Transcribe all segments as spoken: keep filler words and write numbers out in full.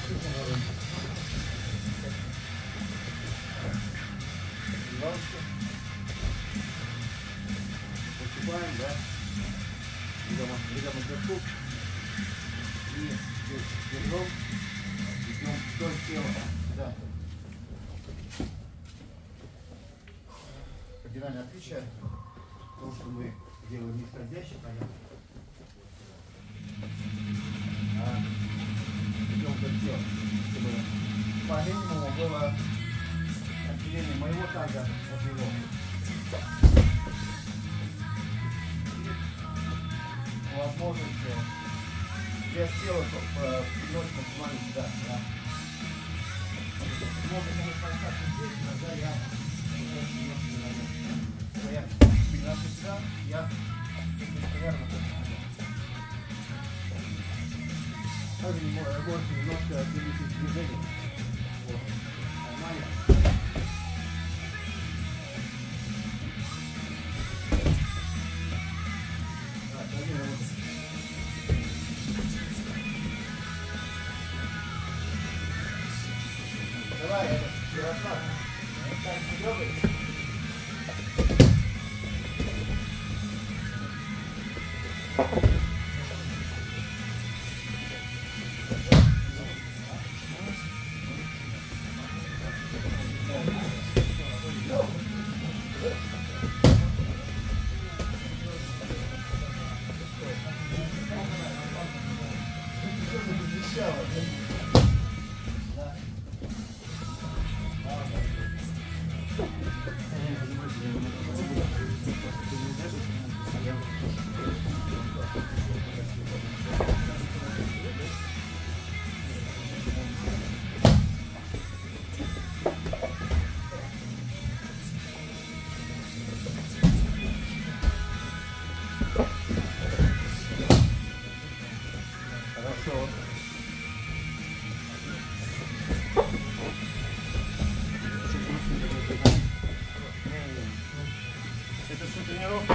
Поступаем, да? Берем отверстук и держим, идем вдоль тела сюда. Кардинальное отличие того, что мы делаем не скользящий, понятно. А идем вдоль тела, чтобы по минимуму было отделение моего таза от его. Возможности вес тела приносит максимально сюда. Да. Можно, конечно, остаться здесь, тогда я когда я переношу сюда, я примерно также можете немножко отделить движение. Вот. Нормально. Давай, это Ярослав. Так, трогай. Это все тренировка.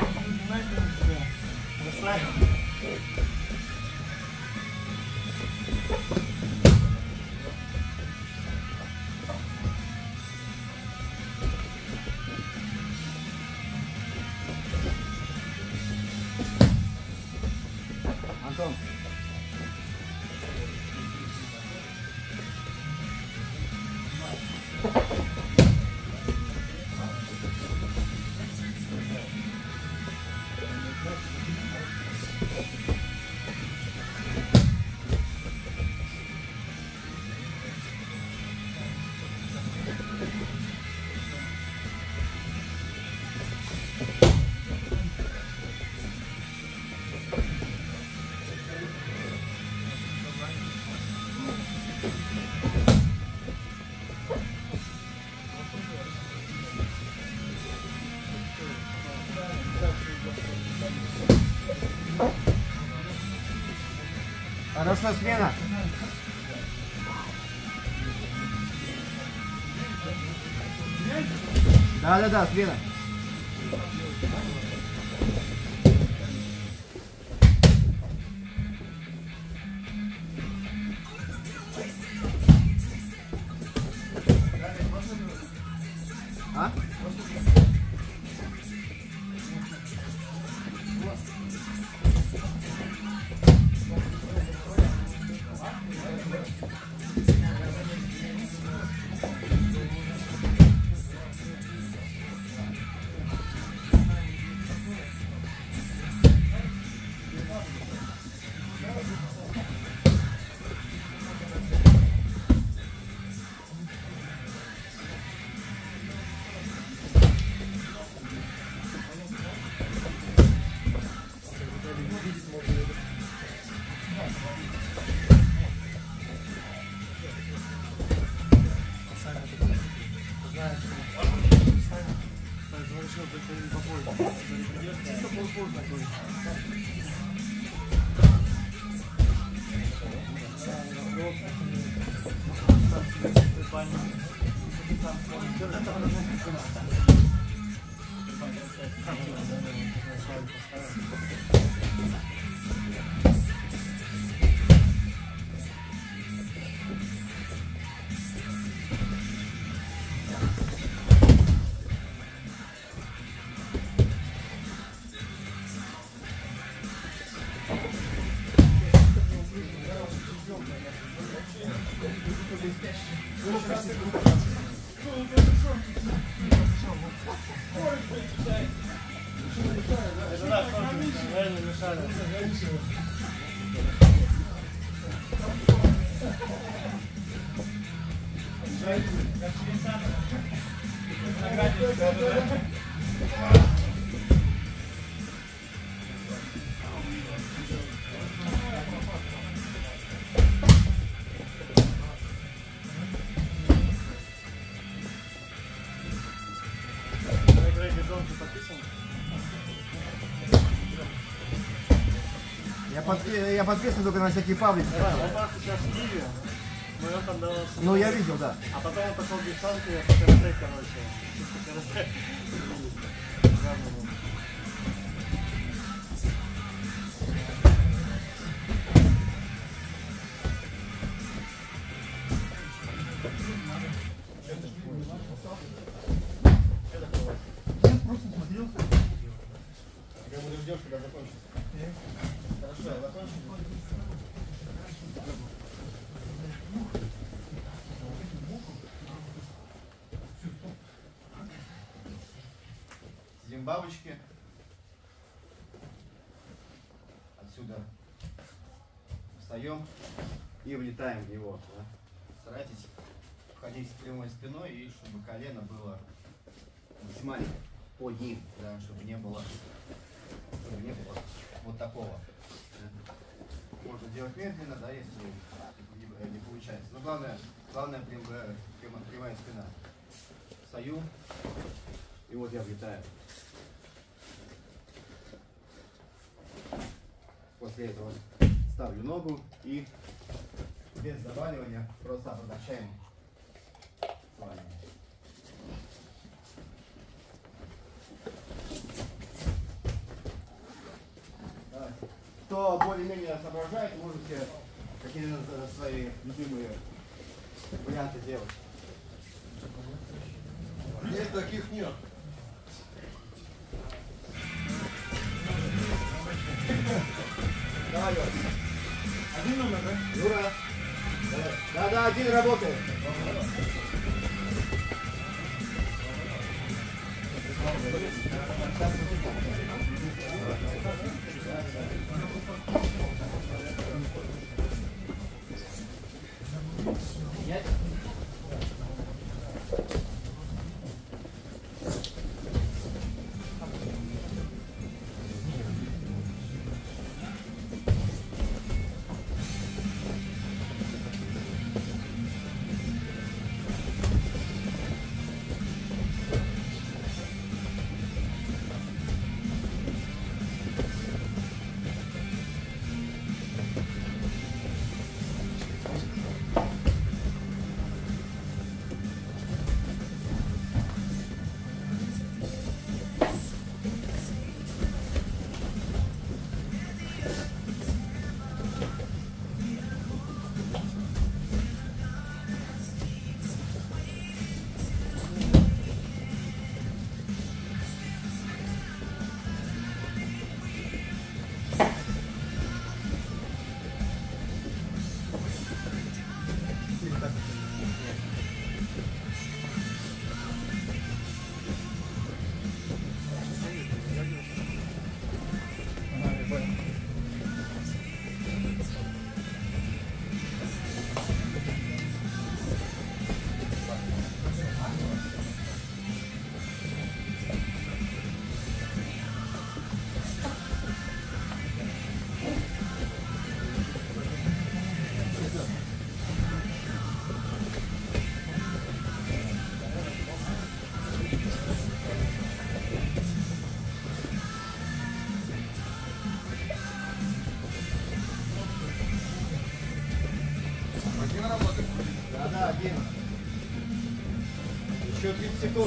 Антон. Хорошо, смена. Да, да, да, смена. А? Это да, реально мешали. Я, под, я подписан только на всякие паблики. Да, он просто сейчас в Киеве, но он там давал... Ну, я видел, да. А потом он пошел в девчонки, по карате, короче. Чисто карате. Я буду ждешь, когда закончится. Хорошо, я закончу. Сидим бабочки. Отсюда встаем и влетаем в него. Да? Старайтесь входить с прямой спиной и чтобы колено было максимально под ним, да, чтобы не было, чтобы не было вот такого. Можно делать медленно, да, если не, не получается. Но главное, главное прямая, прямая спина. Встаю, и вот я влетаю. После этого ставлю ногу и без заваливания просто обозначаем сваливание. Кто более-менее соображает, можете какие-то свои любимые варианты делать. Нет, таких нет. Давай, Юра. Один номер, да? Юра. Да-да, один работает. Нет? Да-да, один. Еще тридцать секунд.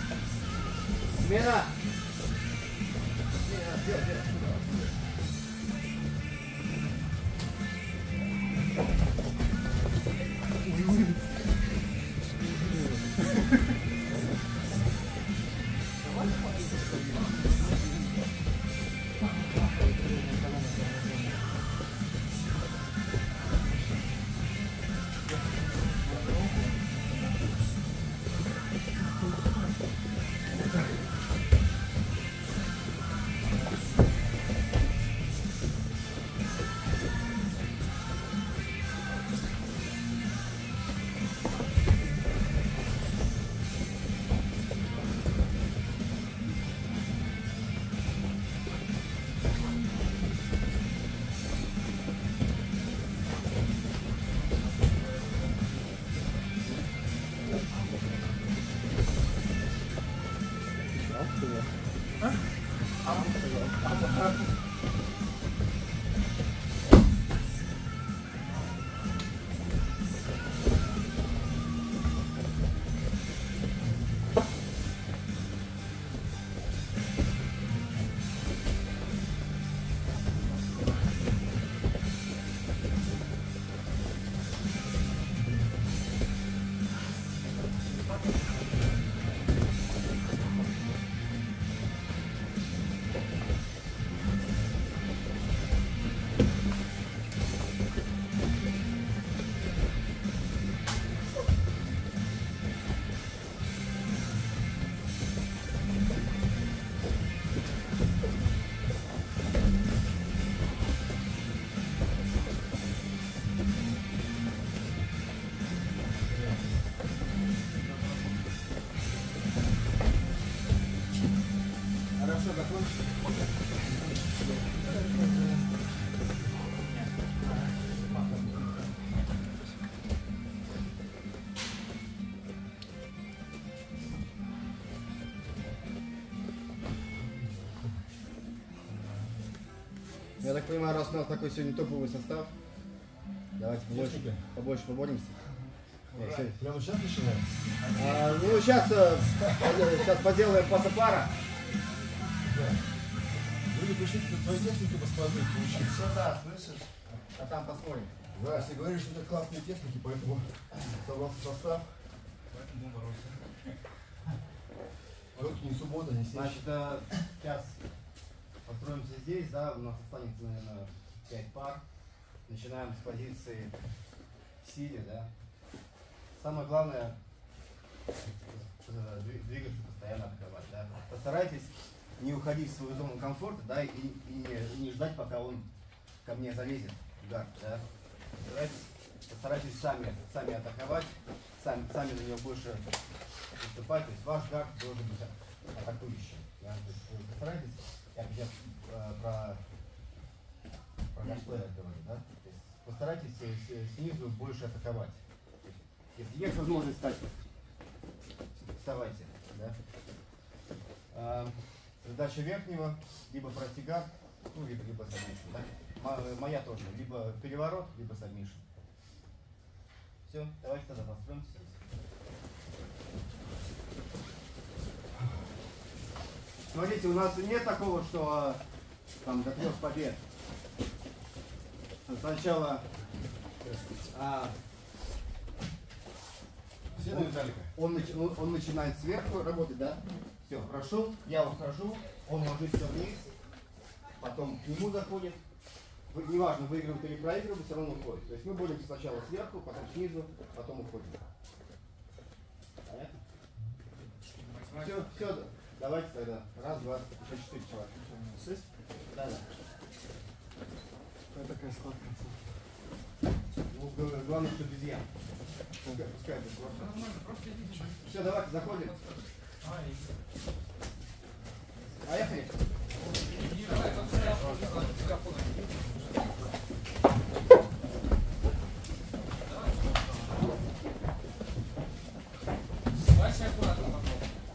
Смена. Смена. Хорошо, закончили. Я так понимаю, раз у нас такой сегодня топовый состав, давайте побольше, побольше поборемся. Ура. Прямо сейчас начинаем? А, ну, сейчас, сейчас поделаем паса-пара. Да. Вы пришли к твоей технике посмотреть, поучиться. Все, да, слышишь? А там посмотрим. Да, все говорили, что это классные техники, поэтому собрался состав. Поэтому боролся. Только не суббота, не сесть. Значит, э, сейчас построимся здесь, да, у нас останется, наверное, пять пар. Начинаем с позиции сидя, да. Самое главное э, двигаться постоянно, открывать, да. Постарайтесь не уходить в свою зону комфорта, да, и, и, не, и не ждать, пока он ко мне залезет в гард, да. Постарайтесь, постарайтесь сами, сами атаковать, сами, сами на него больше выступать, то есть ваш гард должен быть атакующим. Да? То есть вы постарайтесь, я сейчас э, про, про гашплеер говорю, да? То есть постарайтесь с, снизу больше атаковать. Если есть возможность встать, вставайте. Да? А, задача верхнего, либо пройти гард, ну, либо, либо сабмишн. Да? Моя тоже, либо переворот, либо сабмишн. Все, давайте тогда построимся. Смотрите, у нас нет такого, что там до трех побед. Сначала а, Все на Виталика. он, он, он начинает сверху работать, да? Все, прошел, я ухожу, он ложится вниз, потом к нему заходит. Вы, неважно, выигрывает или проигрывает, все равно уходит. То есть мы боремся сначала сверху, потом снизу, потом уходим. Понятно? Все, все, давайте тогда. Раз, два, еще четыре человека. Шесть? Да, да. Какая такая складка. Ну, г- главное, что без ям. Пускай, пускай это сложно. Все, давайте, заходим. Поехали. Вася аккуратно попробуй.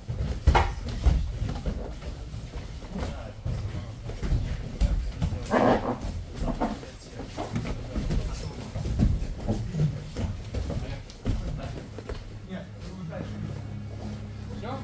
Нет, дальше. Все?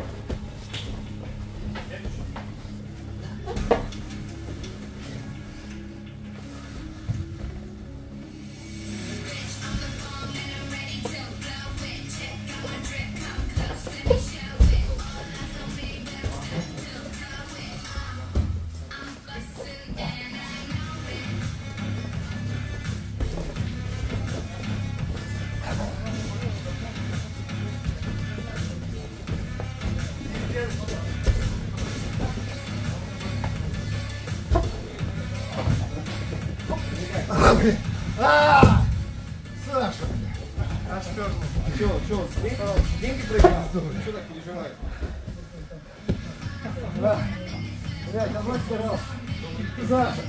А! Саша! А что? Что, что, деньги, деньги проиграл? Что так переживаешь? Блядь, давай старался. Саша!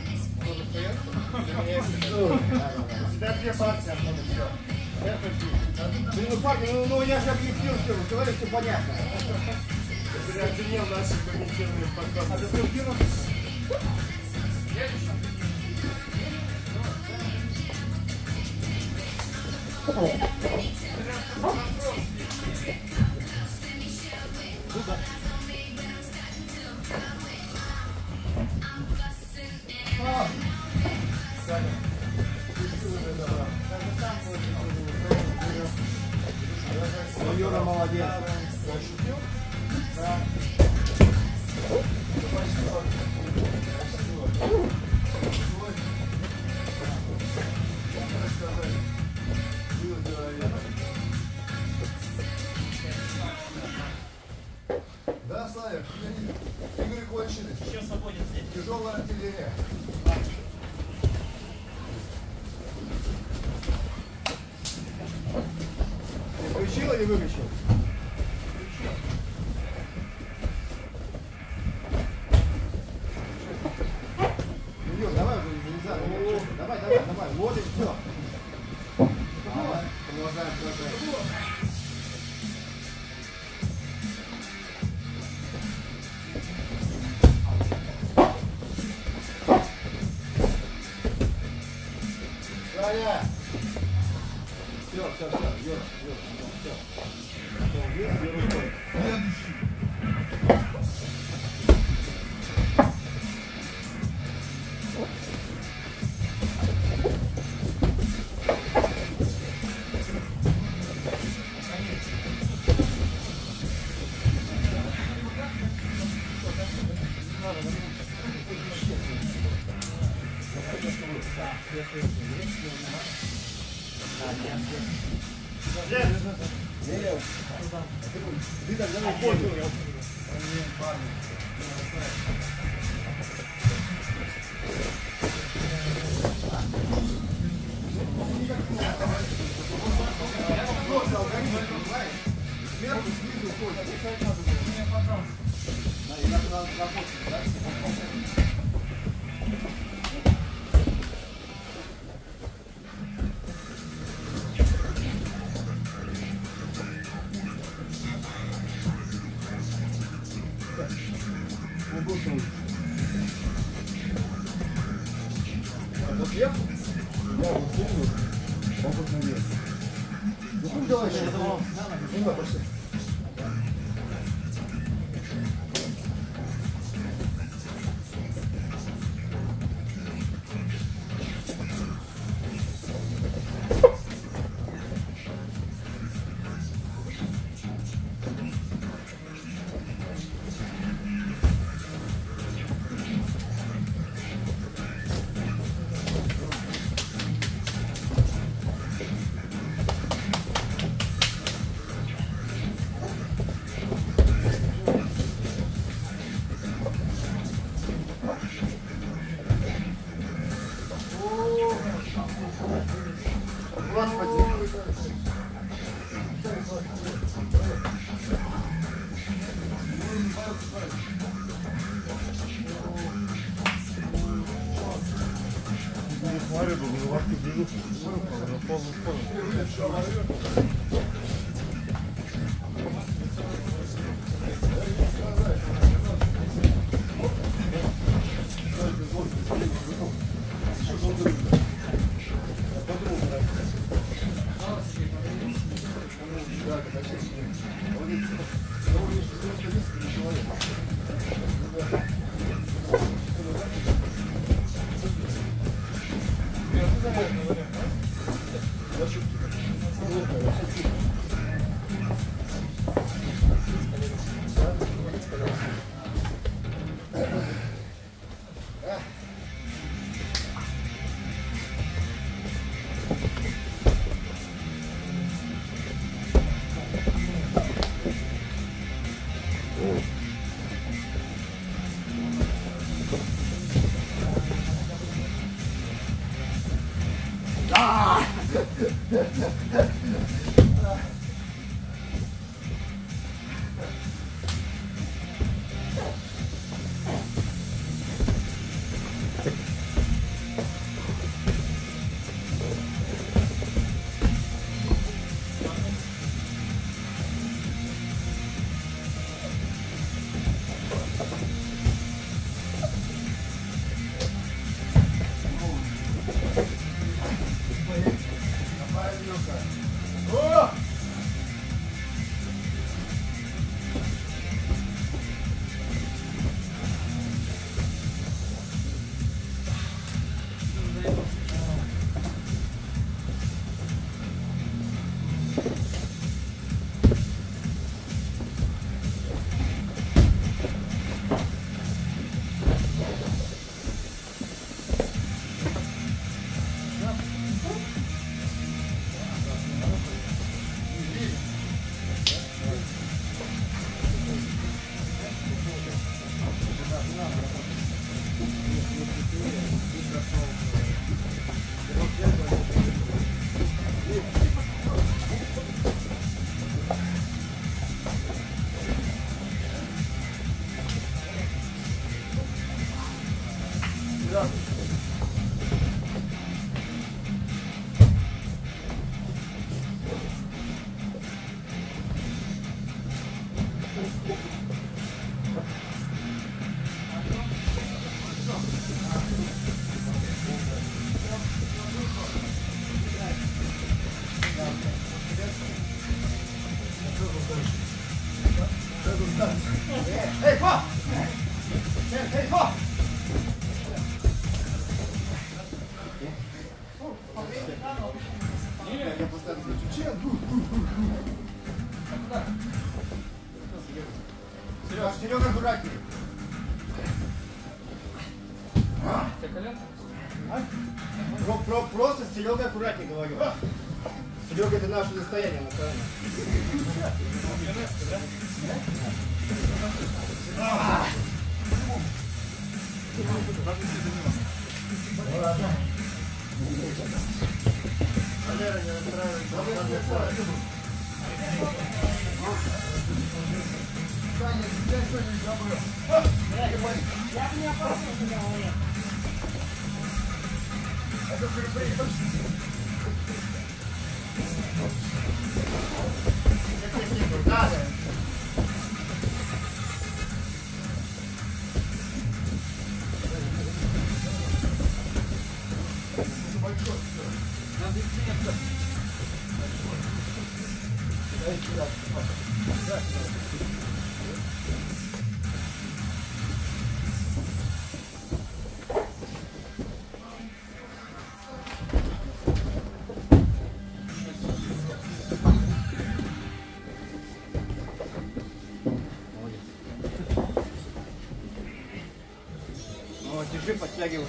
Да, две партии, все. Блин, ну парни, ну, ну я же объяснил, что вы говорите, все понятно. Переоценил наши комментированные подкасты. А ты сколько? Ну, Юра молодец. Да. Да, Славик, Игорь конченый. Еще свободен здесь. Тяжелая артиллерия. Ты включил или выключил? Ну, Юр, давай уже не знаю. Давай, давай, давай. Вот и все. Давай, продолжаем, продолжаем. Саня! Все, все, все, Юра, Юра, все. Все, есть, Юра, стой. Ты так давай понял. Сверху, снизу, ходит. Да, и надо работать, да? Это сверху? Да, вот сверху. Опытный вес. Ну, давай еще. Ну, да, пошли. Смотри, тут лапки бегут. На полную форму. Эй, па! Эй, па! Я поставлю ключи. Серега, Серега, аккуратнее. Про, про, просто с Серегой аккуратнее говорю. Серега, это наше достояние, ну правильно. Валера, не расстраивайся. Саня, тебя сегодня не забыл. Я бы не опасался, да, Олег. Это сюрприз. Надо. О, держи, подтягивай.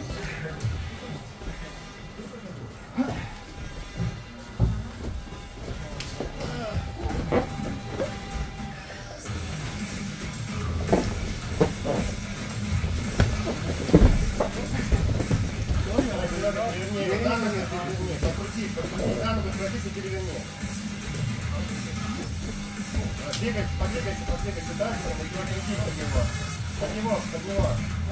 Двигайся, подвигайся, подвигайся дальше, и крути под него. Под него, под него.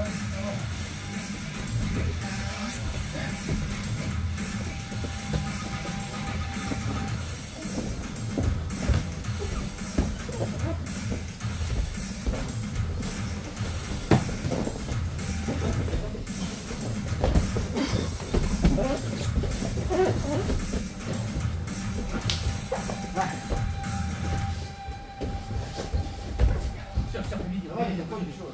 Все, все, победил. Давай, я помню, что.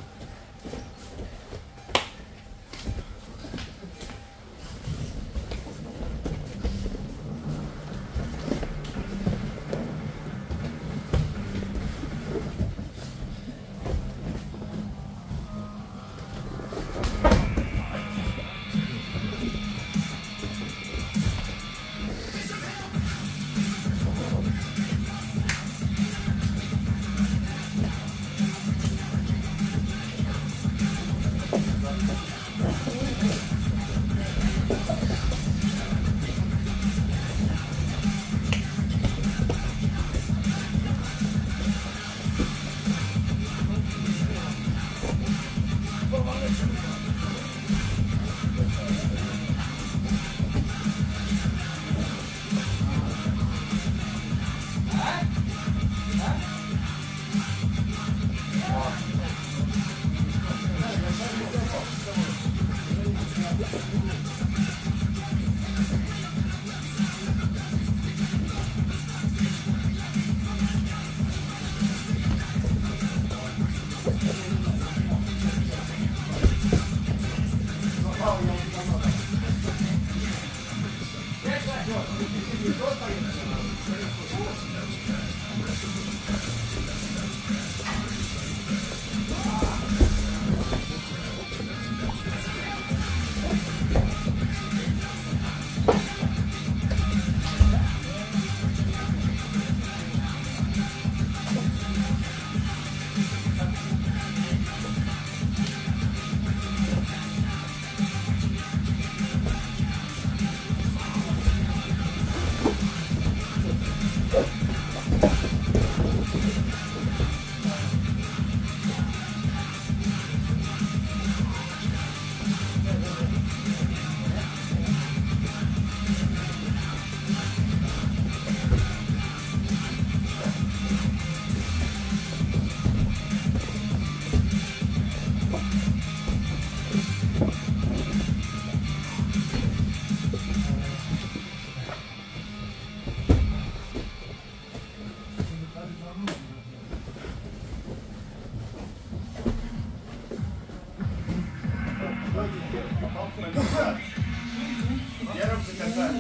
Первым заказали.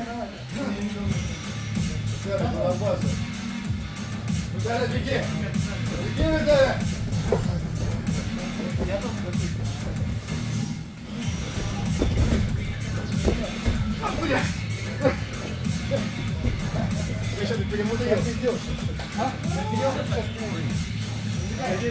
Виталя, Балабаса. Виталя, беги! Беги, Виталя! Я тоже хочу. А, бля! Я что, ты перемудрил? Что ты делаешь? А? Я сейчас уровень. Я верю.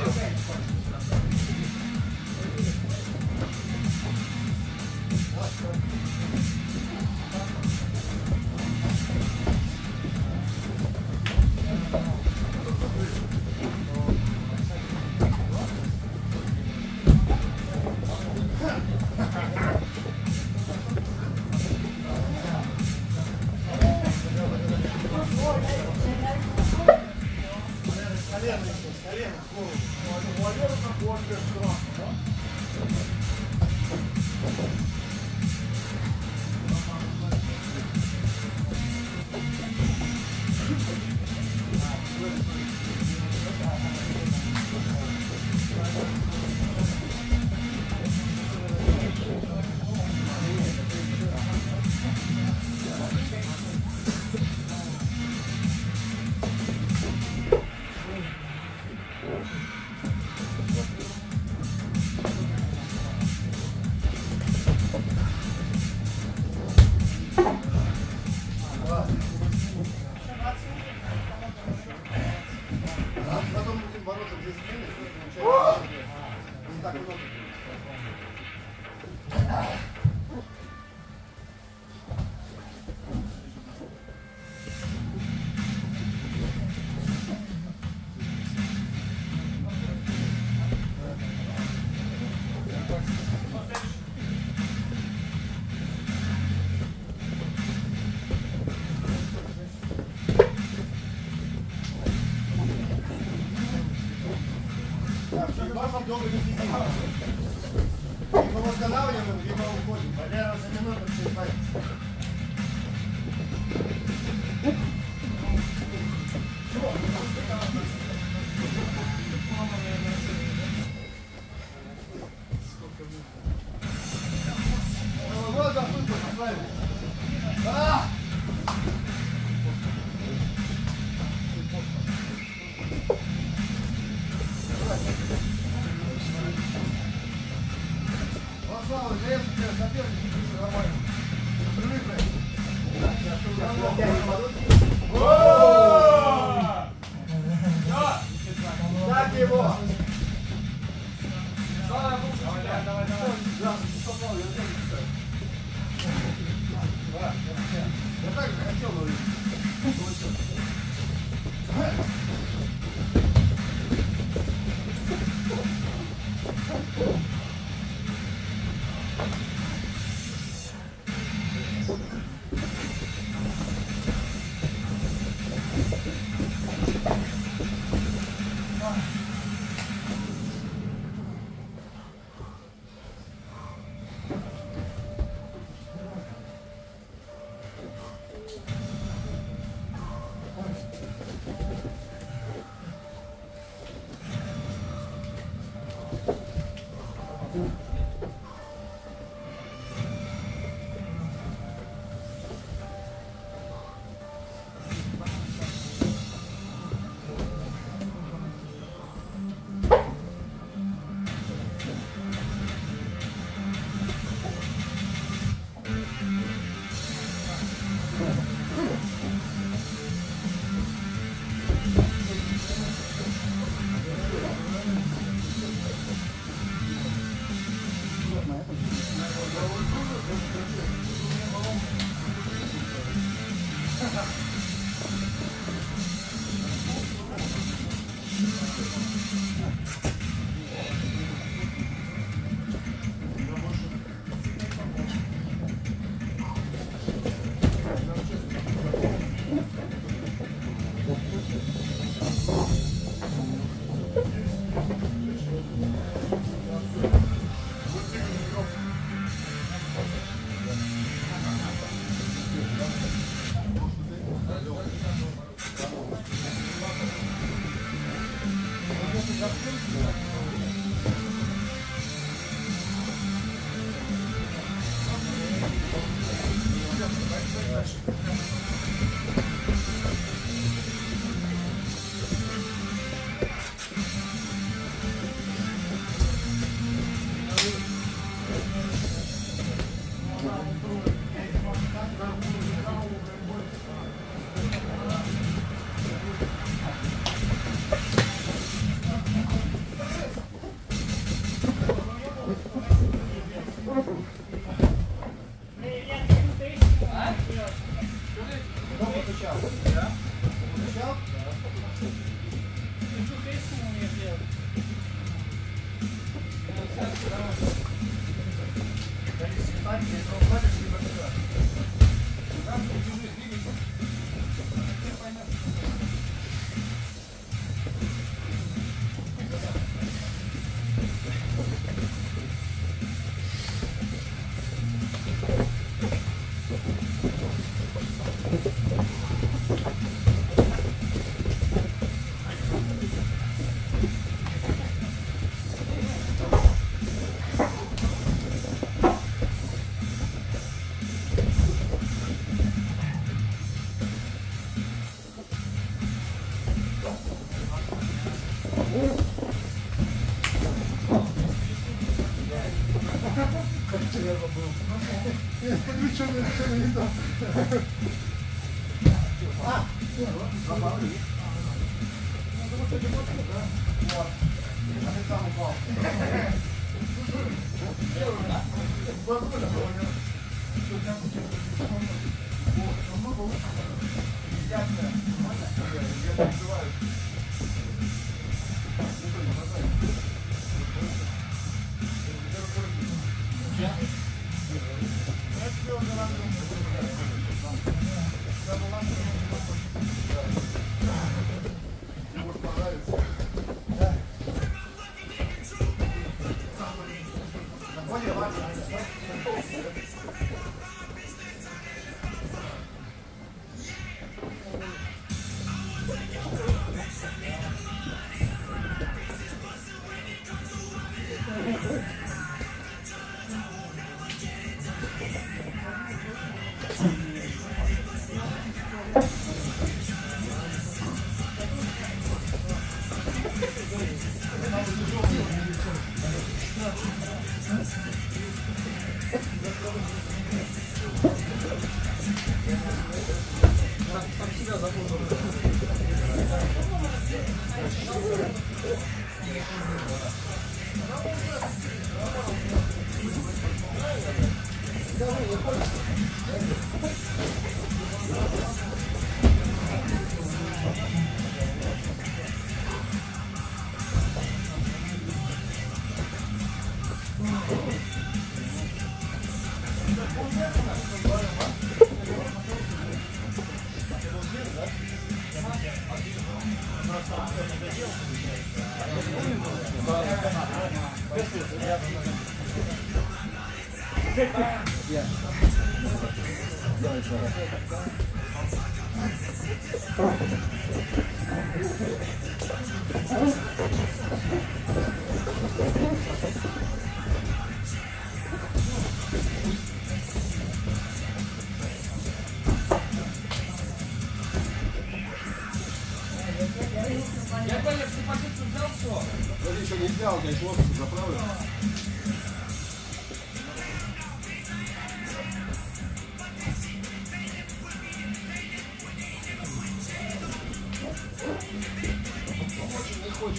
Потом будем бороться за смены, получается, не так много. Так, ебашим долго не сидим. Либо восстанавливаем, либо уходим. Валера уже минуту присыпает. Вот заходит, послали. А! Слава, я тебя соперник нормально. Привыкли. Так его. Давай, давай, давай. Я так же хотел, но Я понял, всю позицию взял, все. Подожди, еще не взял, я еще заправлю. Очень не хочет.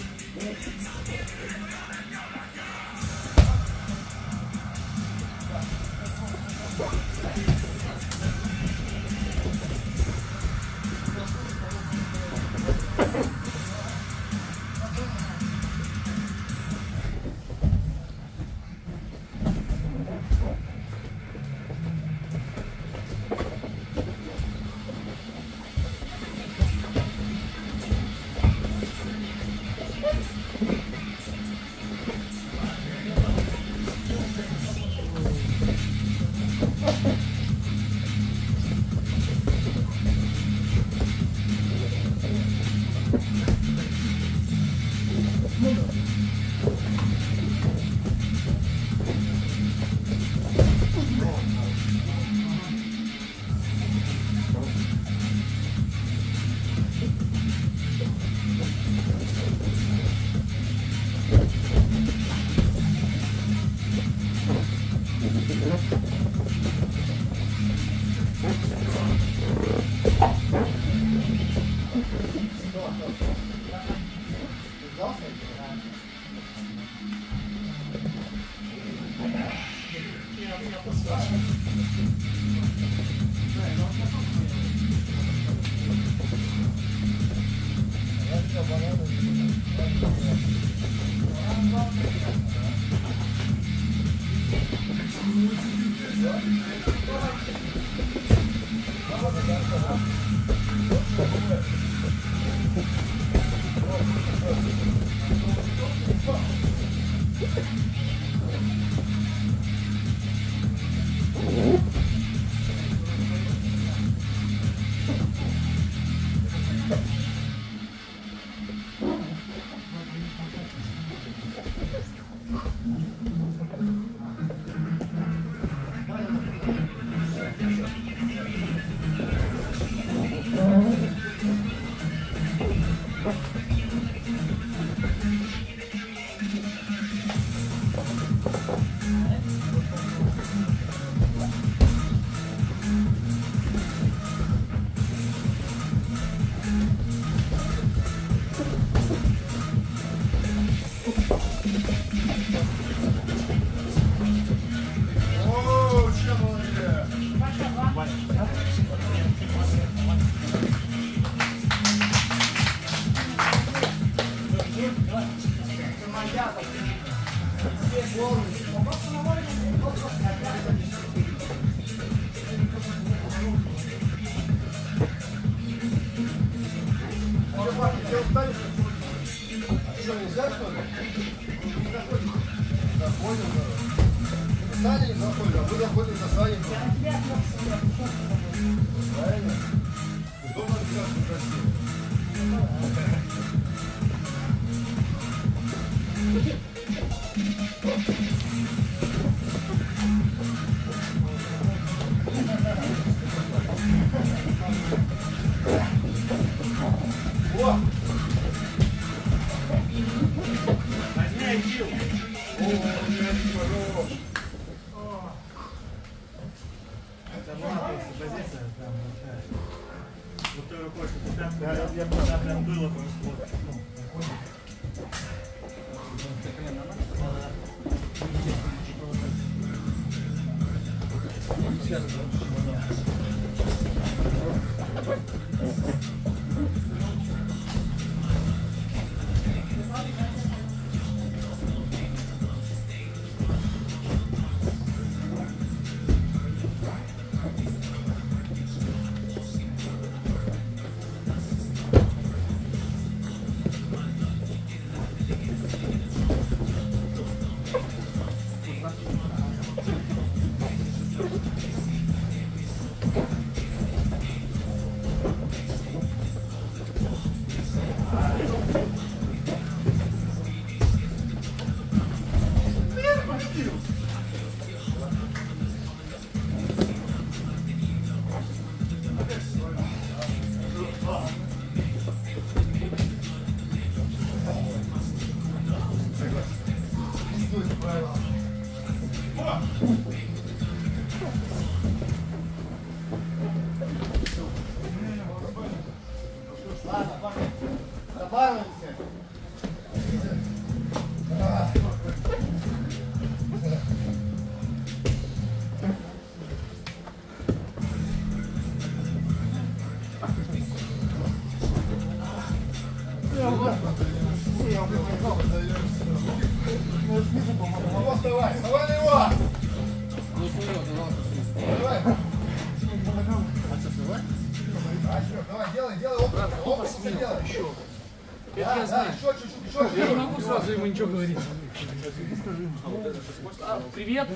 Привет!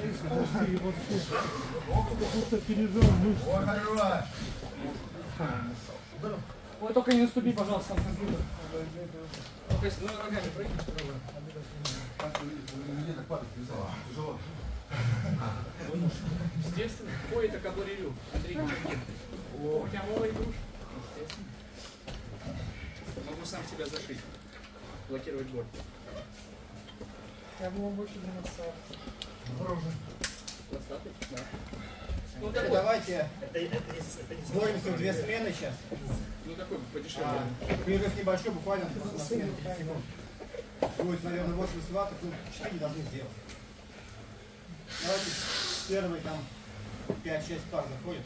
Ой, только не наступи, пожалуйста, на компьютер. Только если ну, ногами прыгни, попробуй. Естественно. Ой, это каблурирю. Андрей Кучеркин. У тебя новая игрушка. Естественно. Могу сам себя зашить. Блокировать боль. Я было больше двенадцати. Осторожно. Хвостатый? Да. Ну, Ну, такой. давайте Это, это, это, это не боремся в две смены сейчас. Ну, такой подешевле. А, перерыв небольшой, буквально на смену пять секунд. Будет, наверное, восемьдесят ватт, ну, четыре должны сделать. Давайте первые там пять-шесть пар заходят.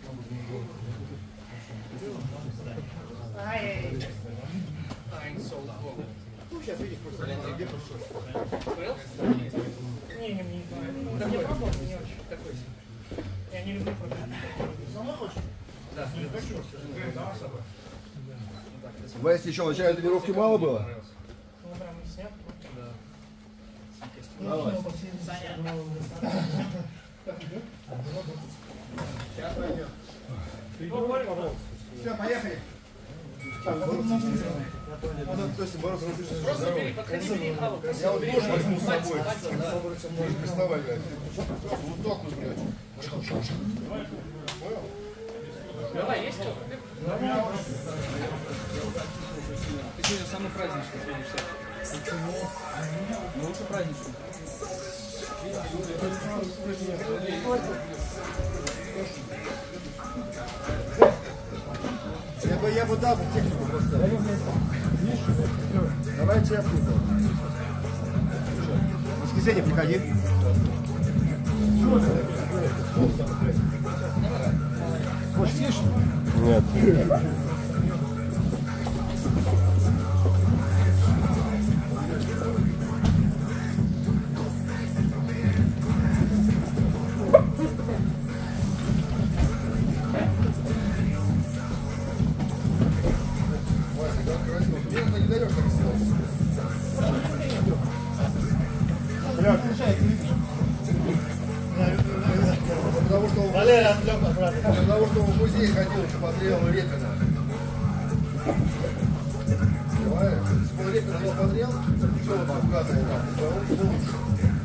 Ай-яй-яй. Айн солд. Ну, сейчас видишь, просто где пришел. Смотрел? Не, не, не, не. Я пробовал, не очень. Такой. Я не люблю продукты. Сама хочешь? Да, Не хочу. Да, с собой. Вы, если еще в начале тренировки мало было? Ну, прям не снят. Давай. Сейчас пойдем. Ну, пожалуйста. Все, поехали. Просто бери, подходи, бери халу. Я вот тоже возьму с собой. Пальцем, да. Не приставай, блядь. Вот так вот, блядь. Давай, есть кто-то? Ты сегодня самый праздничный следишься. Ну, лучше праздничный. Я бы, я бы дал бы технику просто. Давайте я путал. В воскресенье приходи. Хочешь? Нет. Потому что, Валерий, отвлек обратно. потому что в музей ходил, смотрел Репина. Понимаешь? Если Репина его смотрел, все вот там вкатывал там.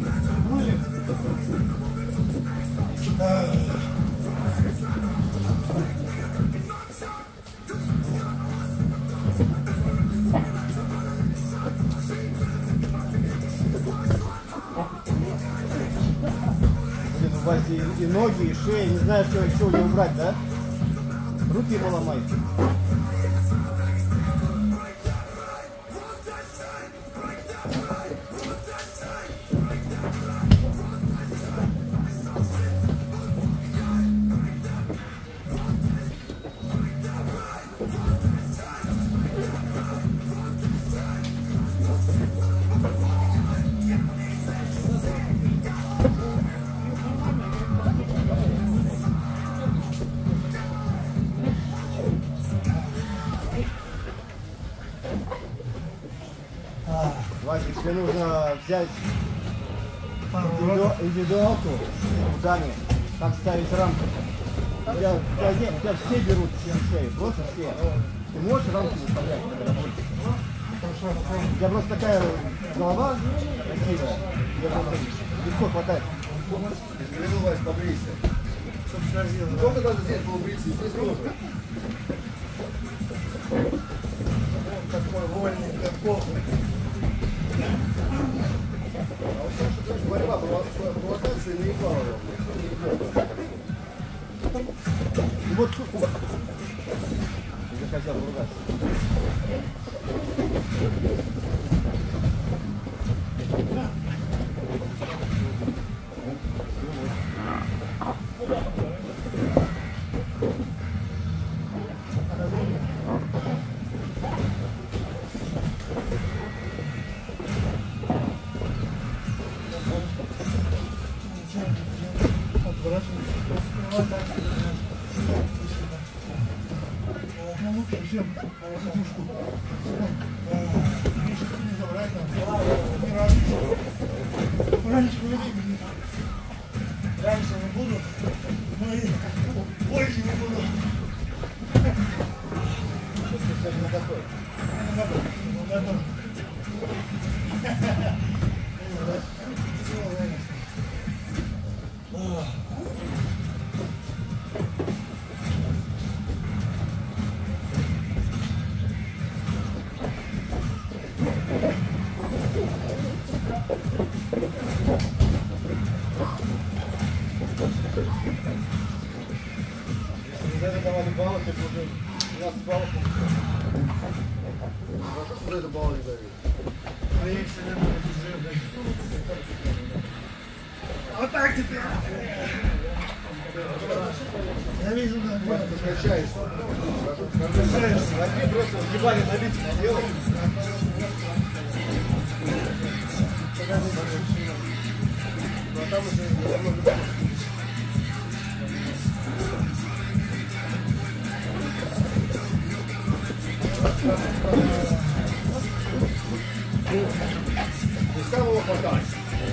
Блин, у Васи и, и ноги, и шея, не знаю, что еще у него убрать, да? Руки ему ломай. Вася, тебе нужно взять индивиду- индивидуалку в даме, как ставить рамку. Тебя, тебя, не- тебя все берут сенсей, просто все. Ты можешь рамку выставлять, когда работаешь? У тебя просто такая голова красивая, тебе просто легко хватает. Извини, Вась, побрейся. Не только даже здесь было бриться, и здесь тоже. Он такой вольный, как кохный. А вот то, что ты говоришь, борьба, провокация наебала его. И вот тут. Ты захотел поругаться. Раньше не буду, но и больше не буду. Сегодня такой. Ну, готов. Ну, готов. Если за это давали баллы, то уже двенадцать баллов. Хорошо, что за это баллы не дают. Вот так теперь. Я вижу, да. Ты скачаешься. Возьми просто ебали набить сделай. Ну а там уже немного. Не стал его хватать.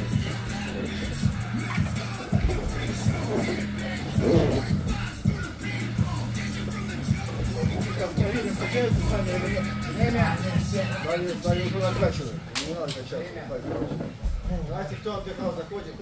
Они, они уже накачивают. Не надо качаться. Давайте, кто отдыхал, заходит.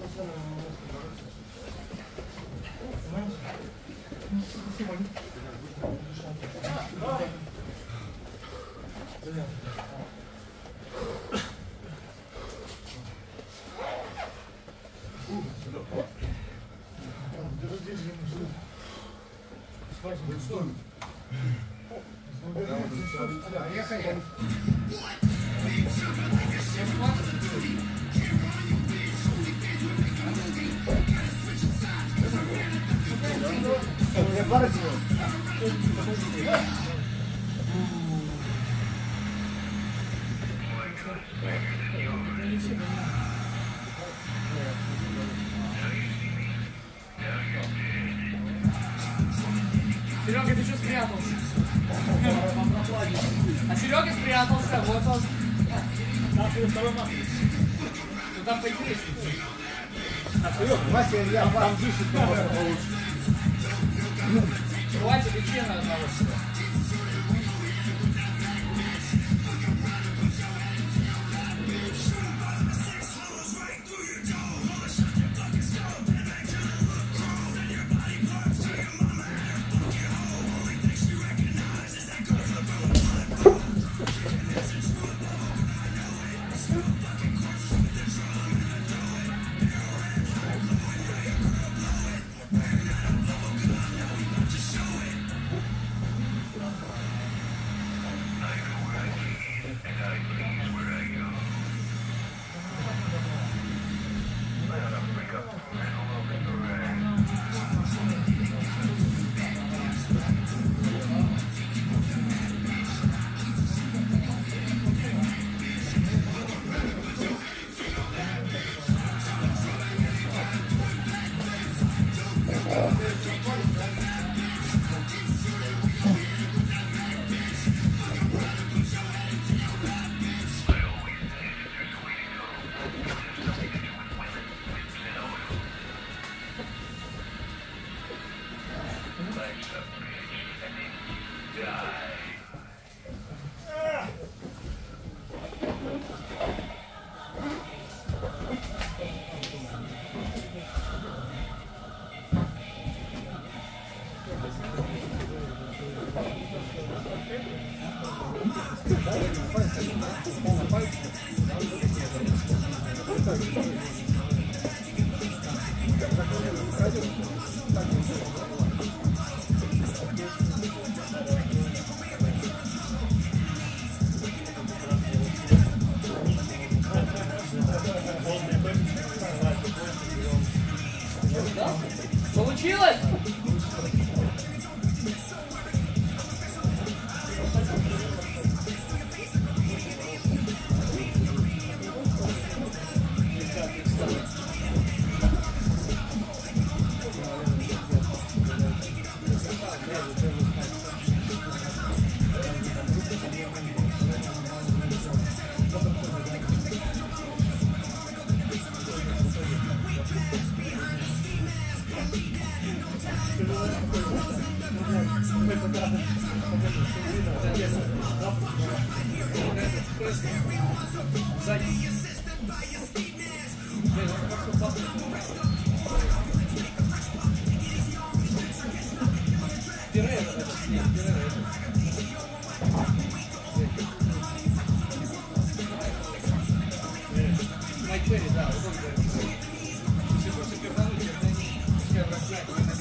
Поехали. Я пара делаю. Серега, ты что спрятался? А Серега спрятался, вот он. Ну там поинтереснее. Вася, я там дышит, можно получше. Хватит и члена одного себя. Получилось? Майк Перри, да, вот он говорит. Если хочешь пердануть, я все обращаюсь.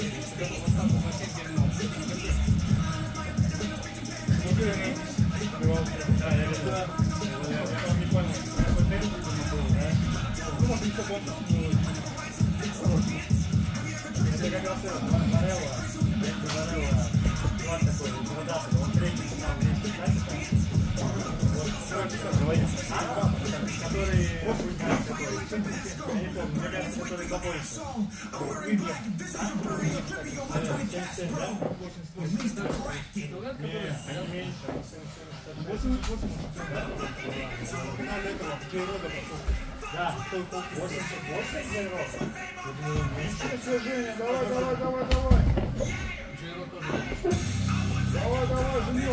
Это как раз Варелла, Варелла, чувак такой, бородатый, он третий снял вместе с Хасиком. Вот, который, я не помню, мне кажется, который побольше. семьдесят семь, да? восемьдесят восемь. Нет, меньше. восемьдесят восемь. Да, восемьдесят восемь Джей Рока. Меньше, Женя, давай, давай, давай, давай. Джей Рок тоже. Давай, давай, жмем.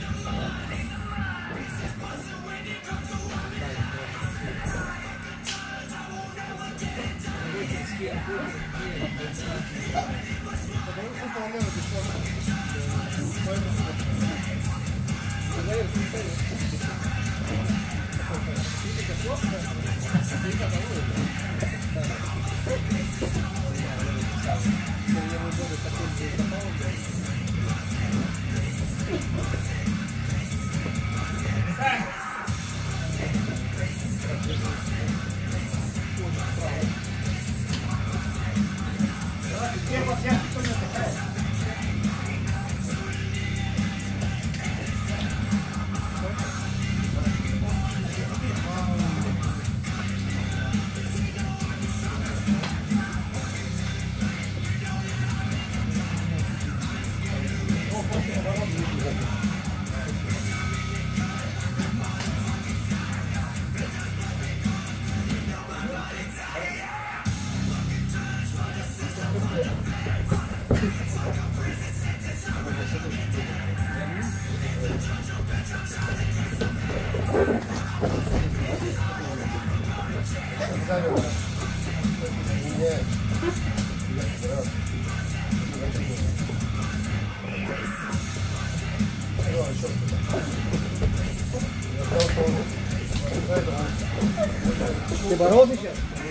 Ты боролся сейчас?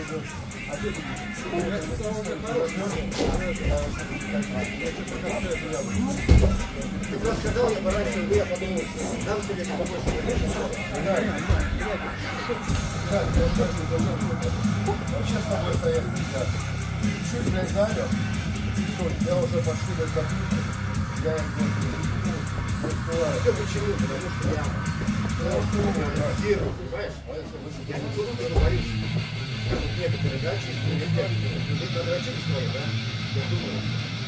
Ты просто сказал, я пораньше, я подумал, дам тебе побольше. Вообще с тобой стоять нельзя. Чуть блядь замер, все, я уже пошли до закрытия. Я не успеваю. Все почему? Потому что я реагирую, понимаешь? Я не буду говорить. Как вот некоторые, да, чистые ребята. Вы подрочили свои, да? Я думаю.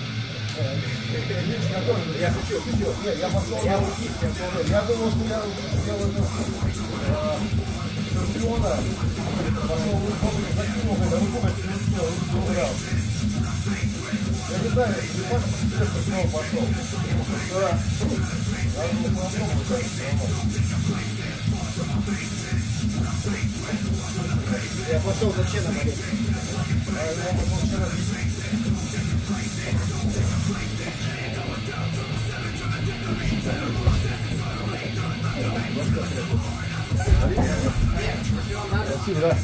Я шучу, шучу. Нет, я пошел, Я я, учись, я помню. я думал, что я сделал это чемпиона. Пошел, закинул, говорю, руку, не успел, руку убрал. Я не знаю, не так, что снова пошел. Да. Я думал, попробую, так, Я пошел зачем на болеть? а я пошел вчера. Спасибо, да.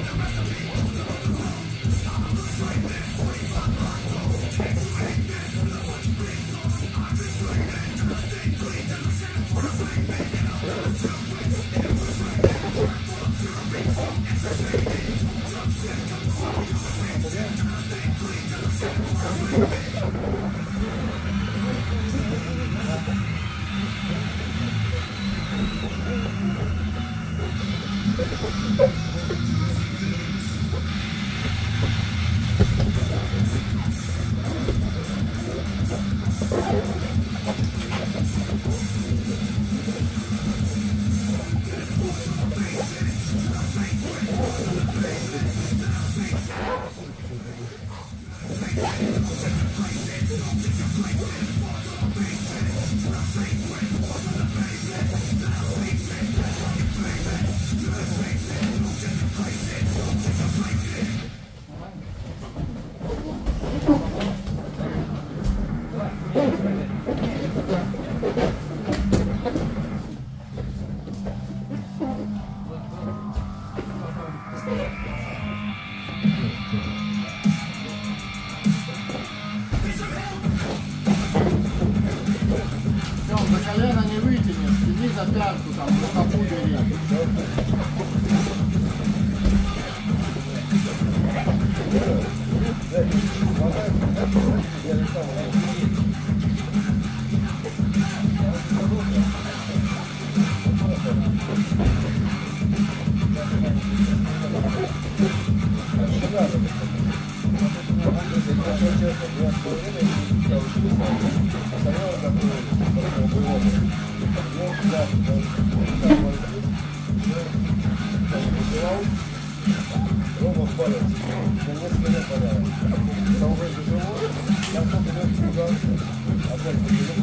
За колено не вытянешь, иди за пятку там, за стопу бери. Я не сам Рома впадет, за несколько лет понятно. Там уже тяжело, я сколько лет испугался, опять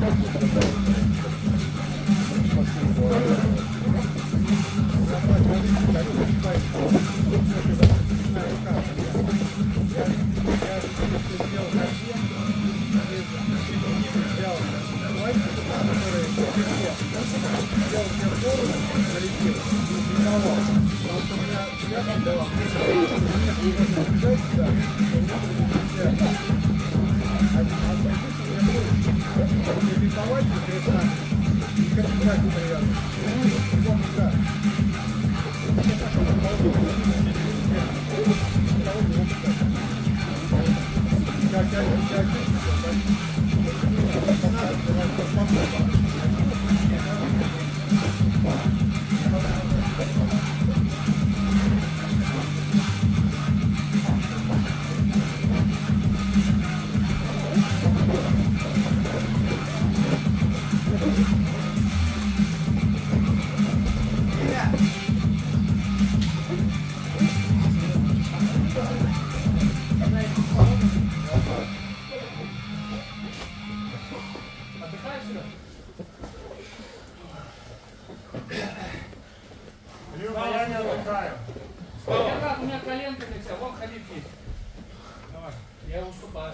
У меня коленка нельзя, вон Хабиб есть. Давай, я уступаю.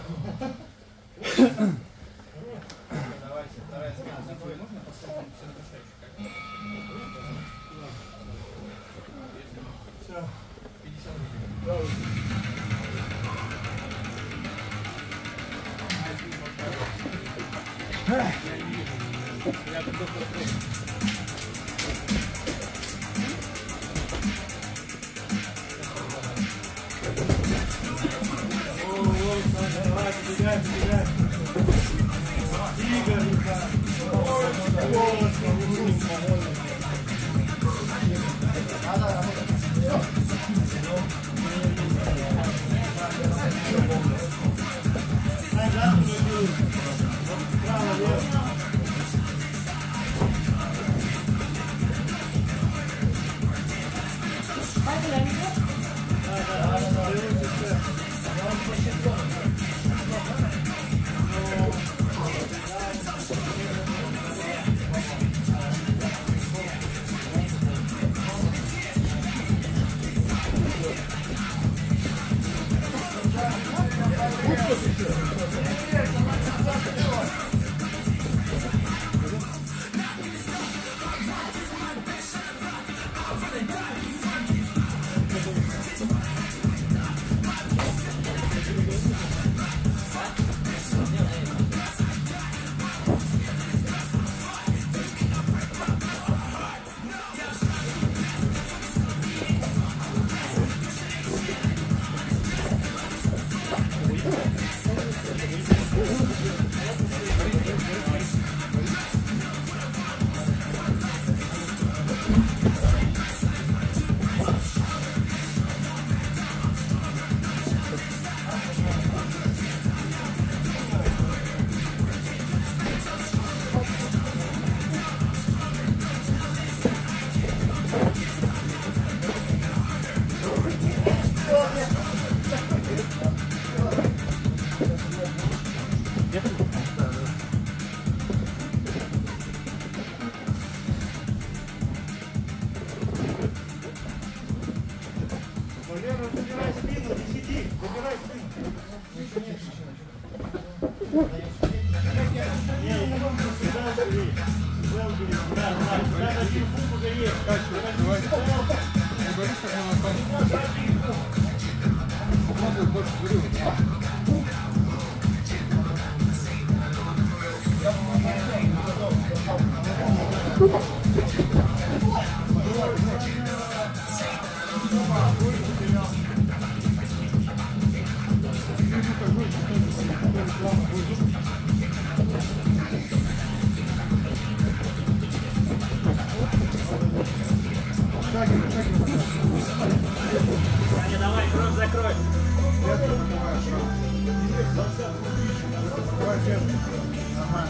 Давайте, вторая смена. Закрой, можно поставить все на Все. пятьдесят рублей. Я тут Thank you. Саня, давай, кровь закрой. Ага.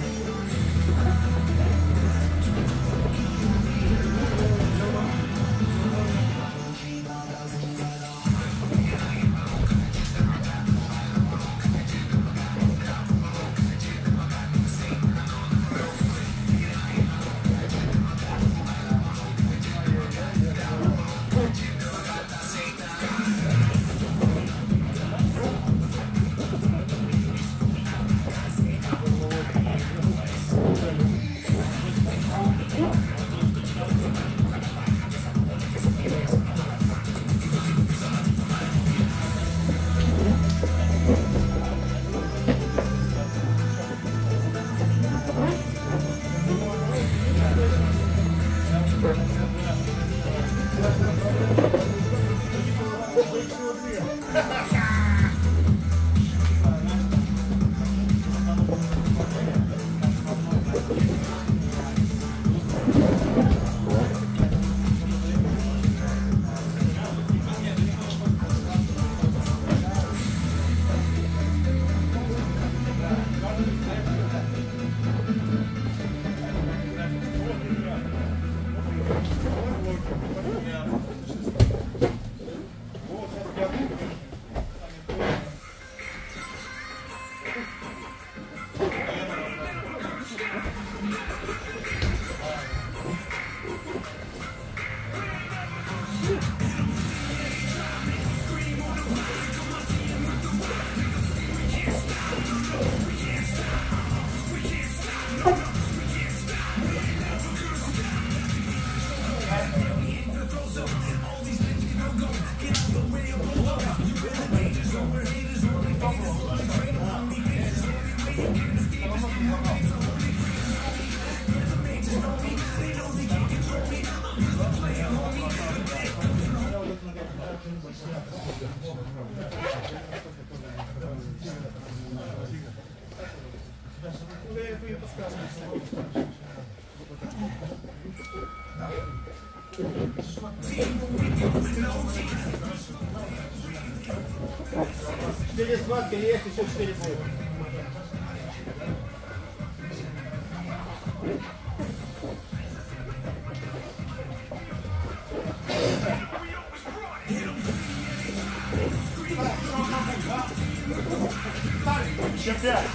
Четыре схватки есть, еще четыре будет. Еще пять.